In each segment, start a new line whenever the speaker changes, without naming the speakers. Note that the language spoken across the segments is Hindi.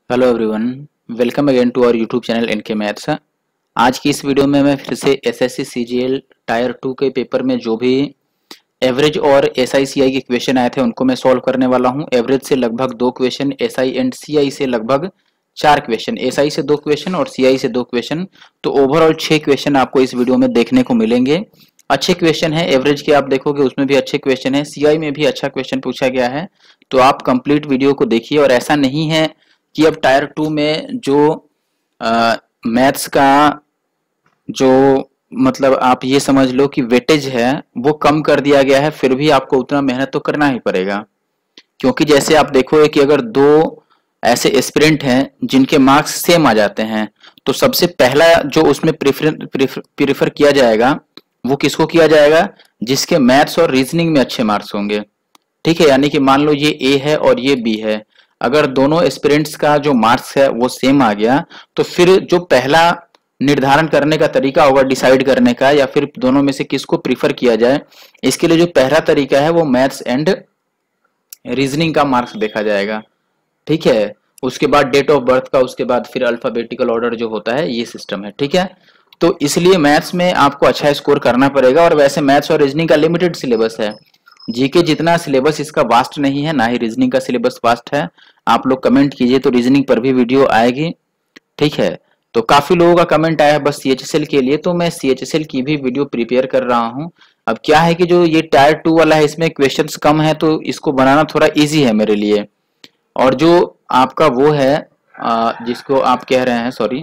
Hello everyone, welcome again to our YouTube channel NK maths. आज की इस वीडियो में मैं फिर से एसएससी सीजीएल टायर 2 के पेपर में जो भी एवरेज और एसआई सीआई के क्वेश्चन आए थे उनको मैं सॉल्व करने वाला हूं। एवरेज से लगभग 2 क्वेश्चन, एसआई एंड सीआई से लगभग 4 क्वेश्चन, एसआई से 2 क्वेश्चन और सीआई से 2 क्वेश्चन, तो ओवरऑल 6 क्वेश्चन आपको इस वीडियो में देखने को मिलेंगे। अच्छे क्वेश्चन है, एवरेज के आप देखोगे उसमें भी अच्छे क्वेश्चन है, सीआई में भी अच्छा क्वेश्चन पूछा गया है। तो आप कंप्लीट वीडियो को देखिए। और ऐसा नहीं है कि अब टायर 2 में जो मैथ्स का जो मतलब आप ये समझ लो कि वेटेज है वो कम कर दिया गया है, फिर भी आपको उतना मेहनत तो करना ही पड़ेगा। क्योंकि जैसे आप देखोगे कि अगर दो ऐसे एस्पिरेंट हैं जिनके मार्क्स सेम आ जाते हैं तो सबसे पहला जो उसमें प्रीफर किया जाएगा वो किसको किया जाएगा? जिसके मैथ्स और रीजनिंग में अच्छे मार्क्स होंगे। ठीक है, यानी कि मान लो ये ए है और ये बी है, अगर दोनों एस्पिरेंट्स का जो मार्क्स है वो सेम आ गया तो फिर जो पहला निर्धारण करने का तरीका होगा डिसाइड करने का, या फिर दोनों में से किसको प्रीफर किया जाए, इसके लिए जो पहला तरीका है वो मैथ्स एंड रीजनिंग का मार्क्स देखा जाएगा। ठीक है, उसके बाद डेट ऑफ बर्थ का, उसके बाद फिर अल्फाबेटिकल ऑर्डर जो होता है, ये सिस्टम है। ठीक है, तो इसलिए मैथ्स में आपको अच्छा स्कोर करना पड़ेगा। और वैसे मैथ्स और रीजनिंग का लिमिटेड सिलेबस है, जीके जितना सिलेबस इसका वास्ट नहीं है, ना ही रीजनिंग का सिलेबस वास्ट है। आप लोग कमेंट कीजिए तो रीजनिंग पर भी वीडियो आएगी। ठीक है, तो काफी लोगों का कमेंट आया है बस सीएचएसएल के लिए, तो मैं सीएचएसएल की भी वीडियो प्रिपेयर कर रहा हूं। अब क्या है कि जो ये टायर 2 वाला है इसमें क्वेश्चंस कम है तो इसको बनाना थोड़ा इजी है मेरे लिए। और जो आपका वो है जिसको आप कह रहे हैं, सॉरी,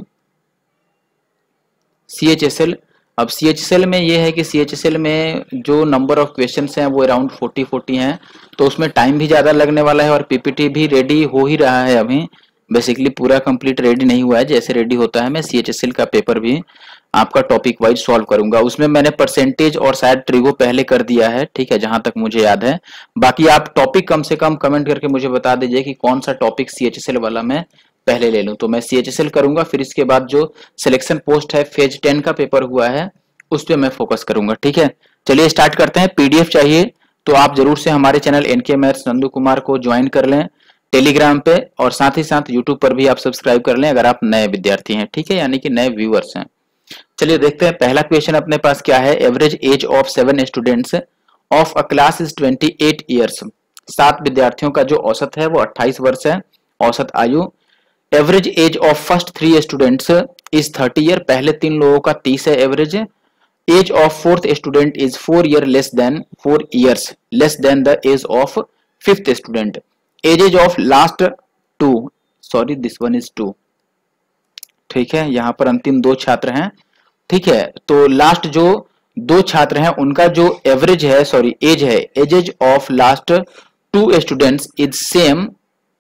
सीएचएसएल, अब सीएचएसएल में ये है कि सीएचएसएल में जो नंबर ऑफ क्वेश्चंस हैं वो अराउंड 40 हैं, तो उसमें टाइम भी ज़्यादा लगने वाला है। और पीपीटी भी रेडी हो ही रहा है, अभी बेसिकली पूरा कंप्लीट रेडी नहीं हुआ है। जैसे रेडी होता है मैं सीएचएसएल का पेपर भी आपका टॉपिक वाइज सॉल्व करूंगा। उसमें मैंने परसेंटेज और शायद ट्रिगो पहले कर दिया है, ठीक है, जहां तक मुझे याद है। बाकी आप टॉपिक कम से कम कमेंट करके मुझे बता दीजिए कि कौन सा टॉपिक सीएचएसएल वाला मैं पहले ले लूं, तो मैं सीएचएसएल करूंगा। फिर इसके बाद जो सिलेक्शन पोस्ट है फेज 10 का पेपर हुआ है उस पर मैं फोकस करूंगा। ठीक है, चलिए स्टार्ट करते हैं। पीडीएफ चाहिए तो आप जरूर से हमारे channel NK maths Nandu Kumar को ज्वाइन कर लें टेलीग्राम पे, और साथ ही साथ यूट्यूब पर भी आप सब्सक्राइब कर लें अगर आप नए विद्यार्थी हैं। ठीक है, यानी कि नए व्यूअर्स हैं। चलिए देखते हैं पहला क्वेश्चन अपने पास क्या है। Average age of 7 students of a class is 28 years. 7 विद्यार्थियों का जो औसत है वो 28 वर्ष है, औसत आयु। Average age of first 3 students is 30 year. पहले 3 लोगों का 30 है average. Age of fourth student is 4 years less than the age of fifth student. Age of last 2, sorry this one is 2। ठीक है, यहां पर अंतिम 2 छात्र हैं। ठीक है, तो लास्ट जो 2 छात्र हैं उनका जो एवरेज है, सॉरी एज है, age of last 2 students is same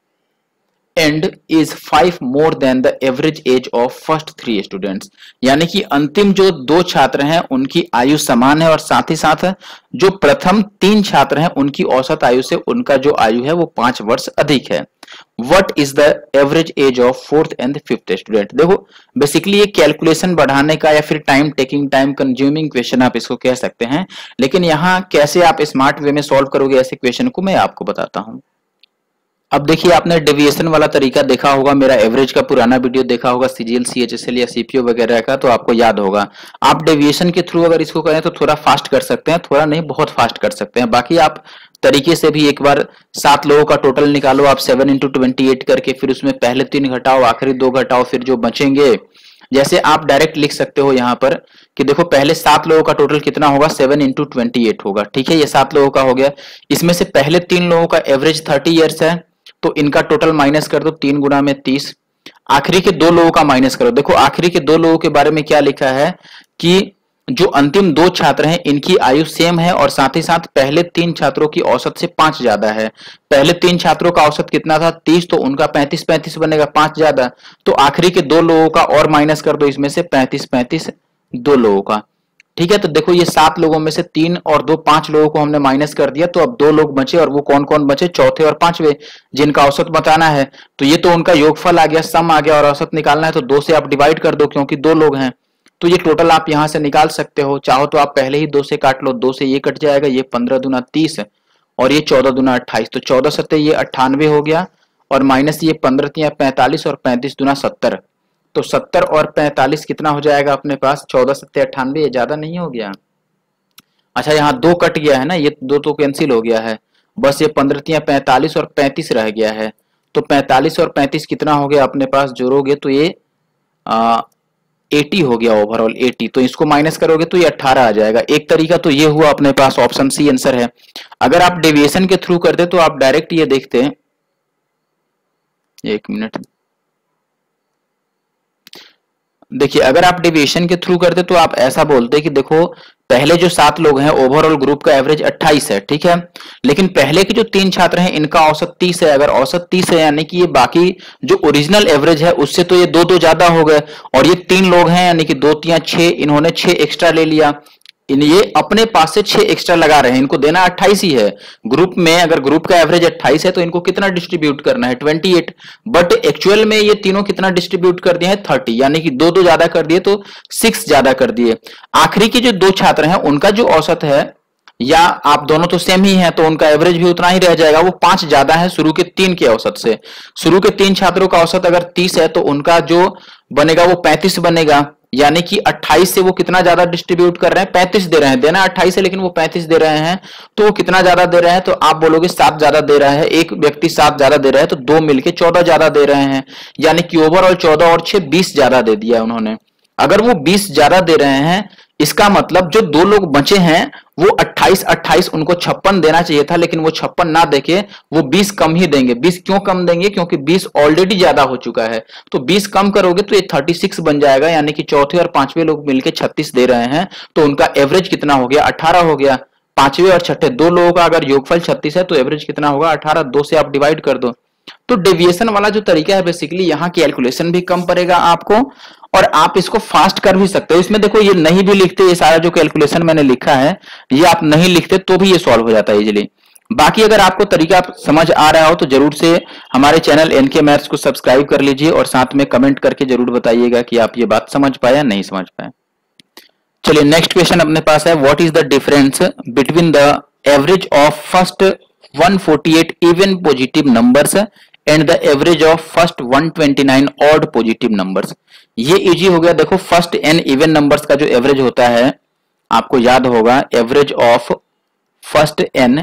and is 5 more than the average age of first 3 students. यानी कि अंतिम जो 2 छात्र हैं उनकी आयु समान है, और साथ ही साथ जो प्रथम 3 छात्र हैं उनकी औसत आयु से उनका जो आयु है वो 5 वर्ष अधिक है। What is the average age of fourth and fifth student? देखो बेसिकली ये कैलकुलेशन बढ़ाने का या फिर time taking, time consuming question आप इसको कह सकते हैं, लेकिन यहाँ कैसे आप स्मार्ट वे में सॉल्व करोगे ऐसे क्वेश्चन को मैं आपको बताता हूँ। अब देखिए, आपने डेविएशन वाला तरीका देखा होगा, मेरा एवरेज का पुराना वीडियो देखा होगा सीजीएल, सीएचएसएल या सीपीओ वगैरह का, तो आपको याद होगा। आप डेविएशन के थ्रू अगर इसको करें तो थोड़ा फास्ट कर सकते हैं, थोड़ा नहीं बहुत फास्ट कर सकते हैं। बाकी आप तरीके से भी एक बार 7 लोगों का टोटल निकालो आप 7 into 28 करके, फिर उसमें पहले 3 घटाओ, आखिरी 2 घटाओ, फिर जो बचेंगे जैसे आप डायरेक्ट लिख सकते हो यहाँ पर कि देखो पहले 7 लोगों का टोटल कितना होगा, 7 into 28 होगा। ठीक है, ये 7 लोगों का हो गया। इसमें से पहले 3 लोगों का एवरेज 30 ईयर्स है, तो इनका टोटल माइनस कर दो, 3 गुना में 30। आखिरी के 2 लोगों का माइनस करो। देखो आखिरी के 2 लोगों के बारे में क्या लिखा है कि जो अंतिम 2 छात्र हैं इनकी आयु सेम है, और साथ ही साथ पहले 3 छात्रों की औसत से 5 ज्यादा है। पहले 3 छात्रों का औसत कितना था, 30, तो उनका 35 बनेगा, 5 ज्यादा। तो आखिरी के 2 लोगों का और माइनस कर दो इसमें से, 35 2 लोगों का। ठीक है, तो देखो ये 7 लोगों में से 3 और 2 5 लोगों को हमने माइनस कर दिया, तो अब 2 लोग बचे, और वो कौन कौन बचे, चौथे और पांचवे, जिनका औसत बताना है। तो ये तो उनका योगफल आ गया, सम आ गया, और औसत निकालना है तो 2 से आप डिवाइड कर दो क्योंकि 2 लोग हैं। तो ये टोटल आप यहां से निकाल सकते हो, चाहो तो आप पहले ही 2 से काट लो, 2 से ये कट जाएगा, ये 15 दूना 30 और ये 14 दूना 28, तो 14 सत्ते ये 98 हो गया। और माइनस ये 15 तियां 45 और 35 दूना 70। तो 70 और 45 कितना हो जाएगा अपने पास, 14 सत्ते 98, ये ज्यादा नहीं हो गया। अच्छा यहाँ 2 कट गया है ना, ये 2 तो कैंसिल हो गया है, बस ये 15 तियां 45 और 35 रह गया है। तो 45 और 35 कितना हो गया अपने पास, जोड़ोगे तो ये 80 हो गया ओवरऑल 80। तो इसको माइनस करोगे तो ये 18 आ जाएगा। एक तरीका तो ये हुआ अपने पास, ऑप्शन सी आंसर है। अगर आप डेविएशन के थ्रू करते तो आप डायरेक्ट ये देखते हैं, एक मिनट देखिए, अगर आप डेविएशन के थ्रू करते तो आप ऐसा बोलते कि देखो पहले जो 7 लोग हैं ओवरऑल ग्रुप का एवरेज 28 है, ठीक है, लेकिन पहले के जो 3 छात्र हैं इनका औसत 30 है। अगर औसत 30 है यानी कि ये बाकी जो ओरिजिनल एवरेज है उससे तो ये 2 ज्यादा हो गए, और ये 3 लोग हैं यानी कि 2 3 6, इन्होंने 6 एक्स्ट्रा ले लिया, ये अपने पास से 6 एक्स्ट्रा लगा रहे हैं, इनको देना 28 ही है। ग्रुप में अगर ग्रुप का एवरेज 28 है तो इनको कितना डिस्ट्रीब्यूट करना है, 28। बट एक्चुअल में ये तीनों कितना डिस्ट्रीब्यूट कर दिए हैं, 30, यानी कि 2 ज्यादा कर दिए तो 6 ज्यादा कर दिए। आखिरी के जो 2 छात्र हैं उनका जो औसत है, या आप दोनों तो सेम ही हैं तो उनका एवरेज भी उतना ही रह जाएगा, वो 5 ज्यादा है शुरू के 3 के औसत से। शुरू के 3 छात्रों का औसत अगर 30 है तो उनका जो बनेगा वो 35 बनेगा, यानी कि 28 से वो कितना ज्यादा डिस्ट्रीब्यूट कर रहे हैं, 35 दे रहे हैं, देना 28 है लेकिन वो 35 दे रहे हैं, तो वो कितना ज्यादा दे रहे हैं, तो आप बोलोगे 7 ज्यादा दे रहा है, एक व्यक्ति 7 ज्यादा दे रहा है तो 2 मिलके 14 ज्यादा दे रहे हैं, यानी कि ओवरऑल 14 और 6 20 ज्यादा दे दिया उन्होंने। अगर वो 20 ज्यादा दे रहे हैं, इसका मतलब जो 2 लोग बचे हैं वो 28 उनको 56 देना चाहिए था, लेकिन वो 56 ना देके वो 20 कम ही देंगे। 20 क्यों कम देंगे, क्योंकि 20 ऑलरेडी ज्यादा हो चुका है, तो 20 कम करोगे तो ये 36 बन जाएगा, यानी कि चौथे और पांचवें लोग मिलके 36 दे रहे हैं, तो उनका एवरेज कितना हो गया, 18 हो गया। पांचवें और छठे 2 लोगों का अगर योगफल 36 है तो एवरेज कितना होगा, 18, 2 से आप डिवाइड कर दो। तो डेविएशन वाला जो तरीका है बेसिकली यहाँ कैलकुलेशन भी कम पड़ेगा आपको, और आप इसको फास्ट कर भी सकते हो। इसमें देखो ये नहीं भी लिखते, ये सारा जो कैलकुलेशन मैंने लिखा है ये आप नहीं लिखते तो भी ये सॉल्व हो जाता है इजीली। बाकी अगर आपको तरीका समझ आ रहा हो तो जरूर से हमारे चैनल एनके मैथ्स को सब्सक्राइब कर लीजिए, और साथ में कमेंट करके जरूर बताइएगा कि आप ये बात समझ पाए या नहीं समझ पाए। चलिए नेक्स्ट क्वेश्चन अपने पास है, what is the difference between the average of first 148 even positive numbers and the average of first 129 odd positive numbers. ये इजी हो गया। देखो फर्स्ट n इवन नंबर्स का जो एवरेज होता है आपको याद होगा, average of first n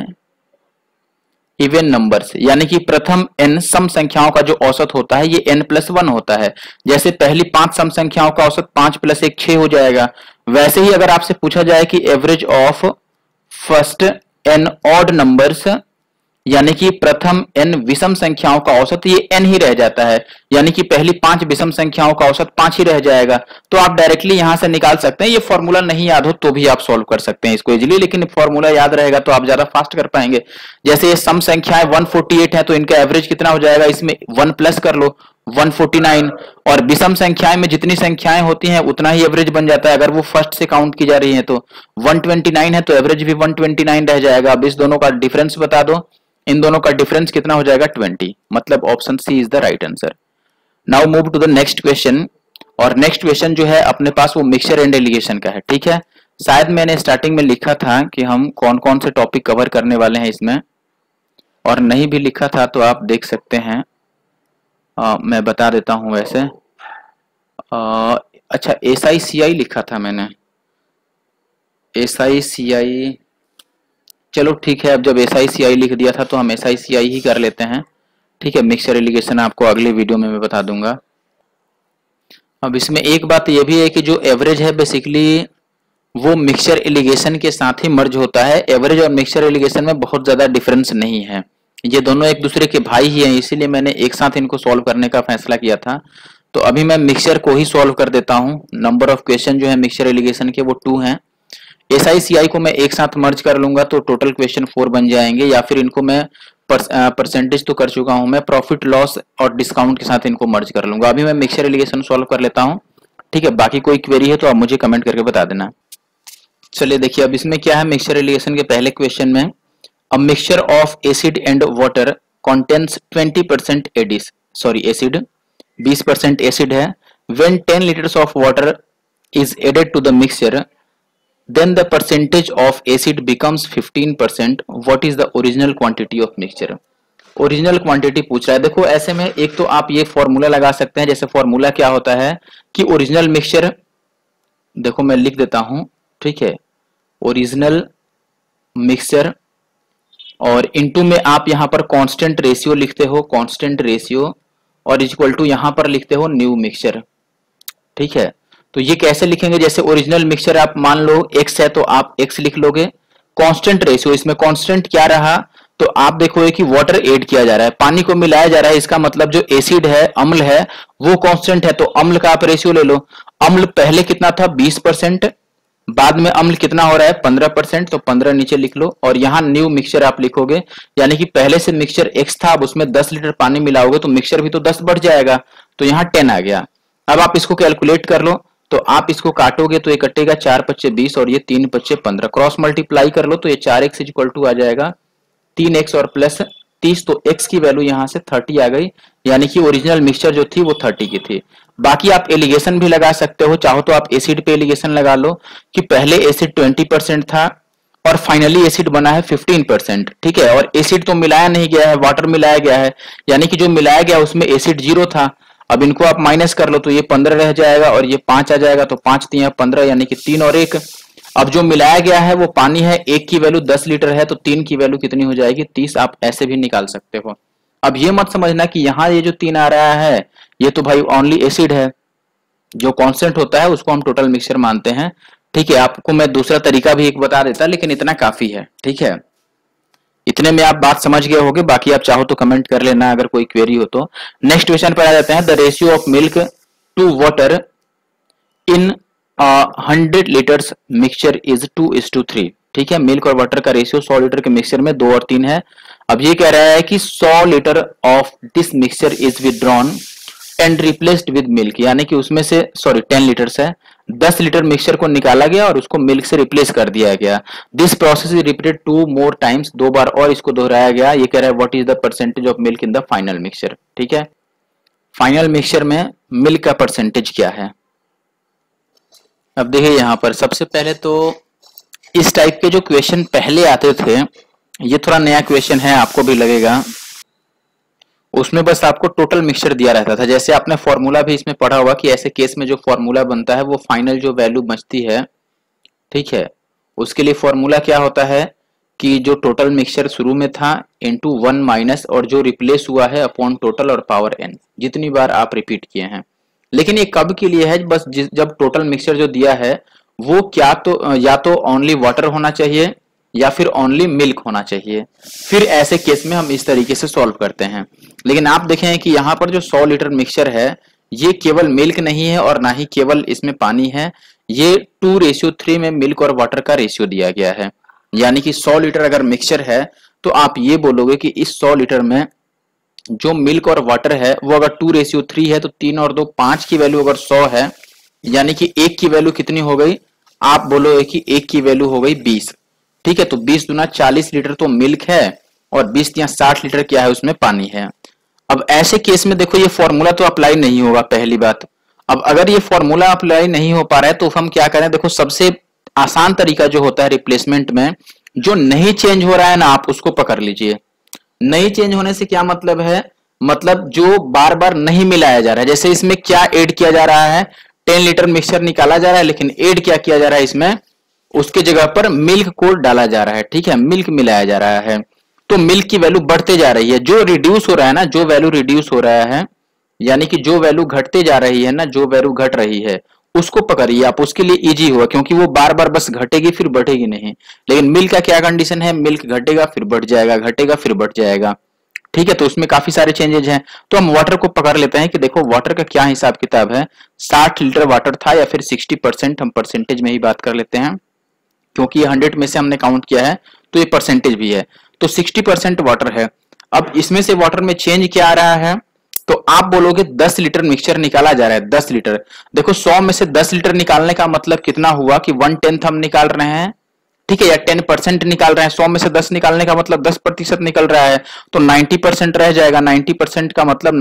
even numbers, यानी कि प्रथम n सम संख्याओं का जो औसत होता है ये n+1 होता है। जैसे पहली 5 सम संख्याओं का औसत 5 + 1 6 हो जाएगा, वैसे ही अगर आपसे पूछा जाए कि average of first n odd numbers, यानी कि प्रथम n विषम संख्याओं का औसत, ये n ही रह जाता है, यानी कि पहली 5 विषम संख्याओं का औसत 5 ही रह जाएगा। तो आप डायरेक्टली यहां से निकाल सकते हैं। ये फॉर्मूला नहीं याद हो तो भी आप सॉल्व कर सकते हैं इसको इजीली, लेकिन फॉर्मूला याद रहेगा तो आप ज्यादा फास्ट कर पाएंगे। जैसे ये सम संख्याएं 148 है तो इनका एवरेज कितना हो जाएगा, इसमें 1 प्लस कर लो 149, और विषम संख्याएं में जितनी संख्याएं होती हैं उतना ही एवरेज बन जाता है। अगर वो फर्स्ट से काउंट की जा रही है तो 129 है तो एवरेज भी 129 रह जाएगा। अब इस दोनों का डिफरेंस बता दो, इन दोनों का डिफरेंस कितना हो जाएगा, 20, मतलब option C is the right answer. Now move to the next question, और नेक्स्ट क्वेश्चन जो है अपने पास वो मिक्सचर एंड एलिगेशन का है, ठीक है। शायद मैंने स्टार्टिंग में लिखा था कि हम कौन कौन से टॉपिक कवर करने वाले हैं इसमें, और नहीं भी लिखा था तो आप देख सकते हैं, मैं बता देता हूं वैसे। अच्छा SICI लिखा था मैंने, SICI, चलो ठीक है, अब जब SICI लिख दिया था तो हम SICI ही कर लेते हैं, ठीक है। मिक्सचर एलिगेशन आपको अगले वीडियो में मैं बता दूंगा। अब इसमें एक बात ये भी है कि जो एवरेज है बेसिकली वो मिक्सचर एलिगेशन के साथ ही मर्ज होता है। एवरेज और मिक्सचर एलिगेशन में बहुत ज्यादा डिफरेंस नहीं है, ये दोनों एक दूसरे के भाई ही हैं, इसीलिए मैंने एक साथ इनको सॉल्व करने का फैसला किया था। तो अभी मैं मिक्सचर को ही सॉल्व कर देता हूँ। नंबर ऑफ क्वेश्चन जो है मिक्सचर एलिगेशन के वो 2 हैं। SICI को मैं एक साथ मर्ज कर लूंगा तो टोटल क्वेश्चन 4 बन जाएंगे, या फिर इनको मैं परसेंटेज तो कर चुका हूं मैं, प्रॉफिट लॉस और डिस्काउंट के साथ इनको मर्ज कर लूंगा। अभी मैं मिक्सचर एलिगेशन सॉल्व कर लेता हूं, ठीक है। बाकी कोई क्वेरी है तो आप मुझे कमेंट करके बता देना। चलिए देखिए अब इसमें क्या है, मिक्सचर एलिगेशन के पहले क्वेश्चन में, a mixture of acid and water contains 20% acid, 20% acid है। When 10 litres of water is added to the mixture then the percentage of acid becomes 15%. what is the original quantity of mixture? Original quantity पूछ रहा है। देखो ऐसे में एक तो आप ये फॉर्मूला लगा सकते हैं, जैसे फॉर्मूला क्या होता है कि ओरिजिनल मिक्सचर, देखो मैं लिख देता हूं, ठीक है, ओरिजिनल मिक्सचर और इनटू में आप यहां पर कांस्टेंट रेशियो लिखते हो, कांस्टेंट रेशियो, और इक्वल टू यहां पर लिखते हो न्यू मिक्सचर, ठीक है। तो ये कैसे लिखेंगे, जैसे ओरिजिनल मिक्सचर आप मान लो x है तो आप x लिख लोगे, कांस्टेंट रेशियो, इसमें कांस्टेंट क्या रहा, तो आप देखोगे कि वाटर ऐड किया जा रहा है, पानी को मिलाया जा रहा है, इसका मतलब जो एसिड है, अम्ल है, वो कांस्टेंट है, तो अम्ल का आप रेशियो ले लो। अम्ल पहले कितना था 20%, बाद में अम्ल कितना हो रहा है 15%, तो 15 नीचे लिख लो, और यहाँ न्यू मिक्सचर आप लिखोगे, यानी कि पहले से मिक्सचर x था, अब उसमें 10 लीटर पानी मिलाओगे तो मिक्सचर भी तो 10 बढ़ जाएगा, तो यहाँ 10 आ गया। अब आप इसको कैलकुलेट कर लो, तो आप इसको काटोगे तो ये कटेगा 4 पच्चे 20 और ये 3 पच्चे 15, क्रॉस मल्टीप्लाई कर लो तो ये 4x इक्वल टू आ जाएगा 3x और प्लस 30, तो x की वैल्यू यहाँ से 30 आ गई, यानी कि ओरिजिनल मिक्सचर जो थी वो 30 की थी। बाकी आप एलिगेशन भी लगा सकते हो, चाहो तो आप एसिड पे एलिगेशन लगा लो कि पहले एसिड 20% था और फाइनली एसिड बना है 15%, ठीक है, और एसिड तो मिलाया नहीं गया है, वाटर मिलाया गया है, यानी कि जो मिलाया गया उसमें एसिड 0 था। अब इनको आप माइनस कर लो तो ये 15 रह जाएगा और ये 5 आ जाएगा, तो 5 3 15, यानी कि 3 और 1। अब जो मिलाया गया है वो पानी है, एक की वैल्यू 10 लीटर है, तो 3 की वैल्यू कितनी हो जाएगी 30, आप ऐसे भी निकाल सकते हो। अब ये मत समझना कि यहाँ ये जो 3 आ रहा है ये तो भाई ओनली एसिड है, जो कांस्टेंट होता है उसको हम टोटल मिक्सचर मानते हैं, ठीक है। आपको मैं दूसरा तरीका भी एक बता देता, लेकिन इतना काफी है, ठीक है, इतने में आप बात समझ गए होगे। बाकी आप चाहो तो कमेंट कर लेना अगर कोई क्वेरी हो तो। नेक्स्ट क्वेश्चन पर आ जाते हैं, the ratio of milk to water in 100 litres mixture is 2:3, ठीक है, मिल्क और वाटर का रेशियो 100 लीटर के मिक्सचर में 2 और 3 है। अब ये कह रहा है कि 100 litre of this mixture is withdrawn and replaced with milk, यानी कि उसमें से 10 लीटर्स है, 10 लीटर मिक्सचर को निकाला गया और उसको मिल्क से रिप्लेस कर दिया गया। This process is repeated 2 more times, 2 बार और इसको दोहराया गया। ये कह रहा है what is the percentage of milk in the final mixture, ठीक है, फाइनल मिक्सचर में मिल्क का परसेंटेज क्या है। अब देखिए यहाँ पर सबसे पहले तो इस टाइप के जो क्वेश्चन पहले आते थे, ये थोड़ा नया क्वेश्चन है, आपको भी लगेगा, उसमें बस आपको टोटल मिक्सचर दिया रहता था। जैसे आपने फॉर्मूला भी इसमें पढ़ा होगा कि ऐसे केस में जो फॉर्मूला बनता है वो फाइनल जो वैल्यू बचती है, ठीक है, उसके लिए फॉर्मूला क्या होता है कि जो टोटल मिक्सचर शुरू में था इनटू 1 माइनस और जो रिप्लेस हुआ है अपॉन टोटल और पावर n, जितनी बार आप रिपीट किए हैं। लेकिन ये कब के लिए है, बस जब टोटल मिक्सचर जो दिया है वो क्या तो या तो ओनली वाटर होना चाहिए या फिर ओनली मिल्क होना चाहिए, फिर ऐसे केस में हम इस तरीके से सॉल्व करते हैं। लेकिन आप देखें कि यहाँ पर जो 100 लीटर मिक्सचर है ये केवल मिल्क नहीं है और ना ही केवल इसमें पानी है, ये 2:3 में मिल्क और वाटर का रेशियो दिया गया है। यानी कि 100 लीटर अगर मिक्सचर है तो आप ये बोलोगे कि इस 100 लीटर में जो मिल्क और वाटर है वो अगर 2:3 है तो 3 और 2 5 की वैल्यू अगर 100 है, यानी कि 1 की वैल्यू कितनी हो गई, आप बोलोगे कि 1 की वैल्यू हो गई 20, ठीक है, तो 20 दूना 40 लीटर तो मिल्क है और 20 या 60 लीटर क्या है उसमें पानी है। अब ऐसे केस में देखो ये फॉर्मूला तो अप्लाई नहीं होगा, पहली बात। अब अगर ये फॉर्मूला अप्लाई नहीं हो पा रहा है तो हम क्या करें, देखो सबसे आसान तरीका जो होता है रिप्लेसमेंट में, जो नहीं चेंज हो रहा है ना आप उसको पकड़ लीजिए। नहीं चेंज होने से क्या मतलब है, मतलब जो बार बार नहीं मिलाया जा रहा है। जैसे इसमें क्या ऐड किया जा रहा है, 10 लीटर मिक्सचर निकाला जा रहा है, लेकिन ऐड क्या किया जा रहा है इसमें, उसके जगह पर मिल्क को डाला जा रहा है, ठीक है, मिल्क मिलाया जा रहा है, तो मिल्क की वैल्यू बढ़ते जा रही है। जो रिड्यूस हो रहा है ना, जो वैल्यू रिड्यूस हो रहा है, यानी कि जो वैल्यू घटते जा रही है ना, जो वैल्यू घट रही है उसको पकड़िए आप, उसके लिए इजी होगा, क्योंकि वो बार बार बस घटेगी फिर बढ़ेगी नहीं। लेकिन मिल्क का क्या कंडीशन है, मिल्क घटेगा फिर बढ़ जाएगा, घटेगा फिर बढ़ जाएगा, ठीक है, तो उसमें काफी सारे चेंजेज हैं। तो हम वाटर को पकड़ लेते हैं कि देखो वाटर का क्या हिसाब किताब है, 60 लीटर वाटर था या फिर 60%, हम परसेंटेज में ही बात कर लेते हैं क्योंकि ये 100 में से हमने काउंट किया है तो ये परसेंटेज भी है, तो 60% वाटर है। अब इसमें से वाटर में चेंज क्या आ रहा है, तो आप बोलोगे 10 लीटर मिक्सचर निकाला जा रहा है, 10 लीटर। देखो 100 में से 10 लीटर निकालने का मतलब कितना हुआ कि 1/10 हम निकाल रहे हैं, ठीक है, या 10% निकाल रहे हैं। 100 में से 10 निकालने का मतलब 10% निकल रहा है, तो 90% रह जाएगा। 90% का मतलब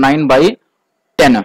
9/10,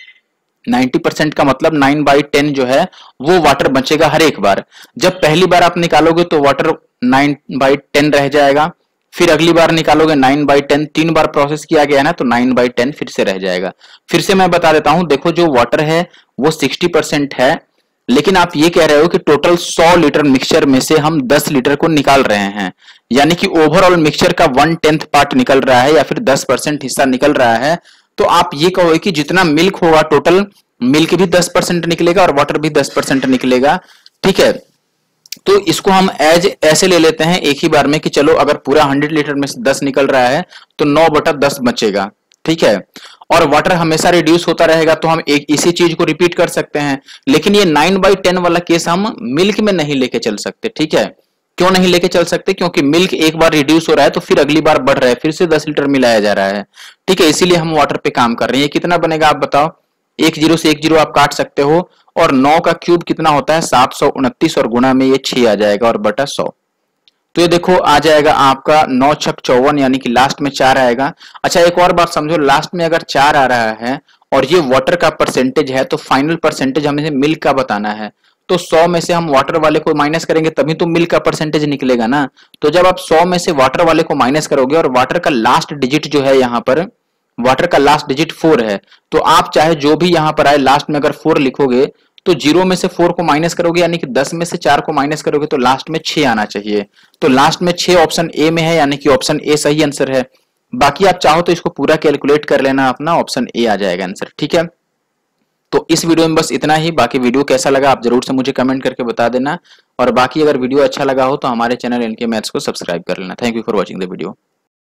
90% का मतलब 9/10 जो है वो वाटर बचेगा हर एक बार। जब पहली बार आप निकालोगे तो वाटर 9/10 रह जाएगा, फिर अगली बार निकालोगे 9/10, 3 बार प्रोसेस किया गया है ना, तो 9/10 फिर से रह जाएगा। फिर से मैं बता देता हूं, देखो जो वाटर है वो 60% है, लेकिन आप ये कह रहे हो कि टोटल 100 लीटर मिक्सचर में से हम 10 लीटर को निकाल रहे हैं, यानी कि ओवरऑल मिक्सचर का 1/10 पार्ट निकल रहा है या फिर 10% हिस्सा निकल रहा है। तो आप ये कहोगे कि जितना मिल्क होगा टोटल, मिल्क भी 10% निकलेगा और वाटर भी 10% निकलेगा, ठीक है। तो इसको हम ऐसे ले लेते हैं एक ही बार में कि चलो अगर पूरा 100 लीटर में से 10 निकल रहा है तो 9/10 बचेगा, ठीक है। और वाटर हमेशा रिड्यूस होता रहेगा, तो हम एक इसी चीज को रिपीट कर सकते हैं। लेकिन ये 9/10 वाला केस हम मिल्क में नहीं लेके चल सकते, ठीक है। क्यों नहीं लेके चल सकते? क्योंकि मिल्क एक बार रिड्यूस हो रहा है तो फिर अगली बार बढ़ रहा है, फिर से 10 लीटर मिलाया जा रहा है, ठीक है। इसीलिए हम वाटर पे काम कर रहे हैं। ये कितना बनेगा आप बताओ? 1 0 से 1 0 आप काट सकते हो, और 9 का क्यूब कितना होता है? 729, और गुणा में ये 6 आ जाएगा और बटा 100। तो ये देखो आ जाएगा आपका 9 छक 54, यानी कि लास्ट में 4 आएगा। अच्छा एक और बात समझो, लास्ट में अगर 4 आ रहा है और ये वाटर का परसेंटेज है, तो फाइनल परसेंटेज हमें मिल्क का बताना है। तो 100 में से हम वाटर वाले को माइनस करेंगे तभी तो मिल्क का परसेंटेज निकलेगा ना। तो जब आप 100 में से वाटर वाले को माइनस करोगे, और वाटर का लास्ट डिजिट जो है यहाँ पर, वाटर का लास्ट डिजिट 4 है, तो आप चाहे जो भी यहां पर आए लास्ट में अगर 4 लिखोगे, तो 0 में से 4 को माइनस करोगे, यानी कि 10 में से 4 को माइनस करोगे तो लास्ट में 6 आना चाहिए। तो लास्ट में 6 ऑप्शन ए में है, यानी कि ऑप्शन ए सही आंसर है। बाकी आप चाहो तो इसको पूरा कैलकुलेट कर लेना अपना, ऑप्शन ए आ जाएगा आंसर, ठीक है। तो इस वीडियो में बस इतना ही। बाकी वीडियो कैसा लगा आप जरूर से मुझे कमेंट करके बता देना, और बाकी अगर वीडियो अच्छा लगा हो तो हमारे चैनल एनके मैथ्स को सब्सक्राइब कर लेना। Thank you for watching the video.